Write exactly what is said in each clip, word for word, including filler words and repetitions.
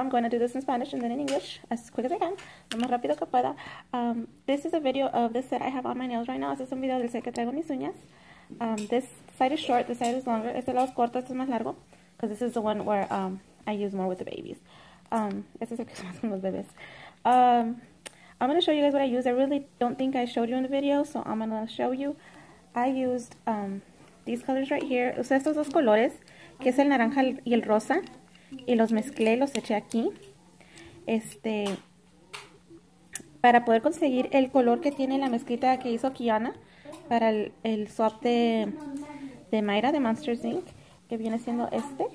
I'm going to do this in Spanish and then in English as quick as I can, lo más rápido que pueda. Um, this is a video of the set I have on my nails right now. Este es un video del set que traigo en mis uñas. Um, this side is short, this side is longer. Este lado es corto, este es más largo. Because this is the one where um, I use more with the babies. Um, este es el que uso más con los bebés. Um, I'm going to show you guys what I use. I really don't think I showed you in the video, so I'm going to show you. I used um, these colors right here. Usé estos dos colores, que es el naranja y el rosa. Y los mezclé, los eché aquí. Este, para poder conseguir el color que tiene la mezclita que hizo Kiana para el, el swap de, de Mayra de Monsters incorporated, que viene siendo este.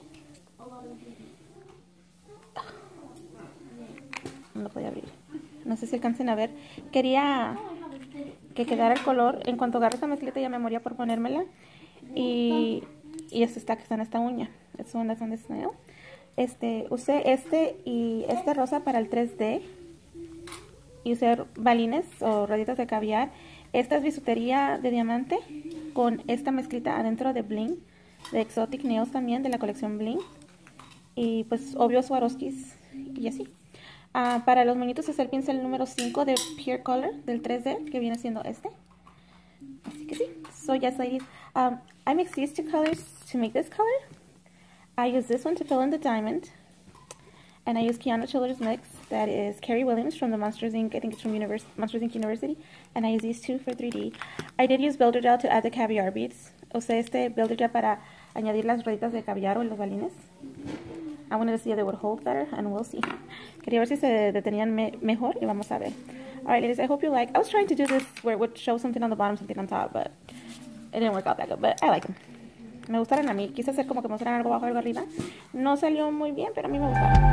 No lo podía abrir. No sé si alcancen a ver. Quería que quedara el color. En cuanto agarre esta mezclita ya me moría por ponérmela. Y, y esto está que está en esta uña. It's one that's on this nail. Este, usé este y este rosa para el tres D. Y usé balines o rueditas de caviar. Esta es bisutería de diamante con esta mezclita adentro de bling. De Exotic Nails también, de la colección bling. Y pues obvio Swarovskis y así. Uh, para los moñitos es el pincel número cinco de Pure Color del tres D, que viene siendo este. Así que sí. So yes, ladies. Um, I mixed these two colors to make this color. I use this one to fill in the diamond. And I use Kiana Chiller's mix. That is Carrie Williams from the Monsters incorporated. I think it's from Univers Monsters incorporated University. And I use these two for three D. I did use Builder Gel to add the caviar beads. Usé este Builder Gel para añadir las rueditas de caviar o los balines. I wanted to see if they would hold better, and we'll see. Quería ver si se detenían me mejor, y vamos a ver. Alright, ladies, I hope you like. I was trying to do this where it would show something on the bottom, something on top, but it didn't work out that good, but I like them. Me gustaron a mí. Quise hacer como que mostraran algo abajo, algo arriba. No salió muy bien, pero a mí me gustaron.